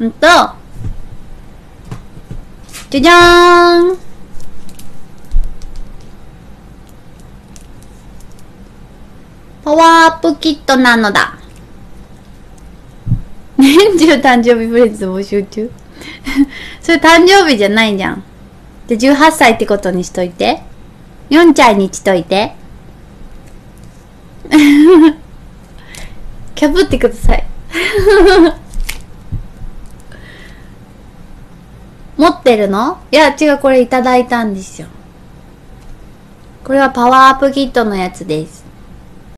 じゃじゃーん。パワーアップキットなのだ。年中誕生日プレゼント募集中それ誕生日じゃないじゃん。で、18歳ってことにしといて。4歳にしといて。キャブってください。持ってるの？いや、違う、これいただいたんですよ。これはパワーアップキットのやつです。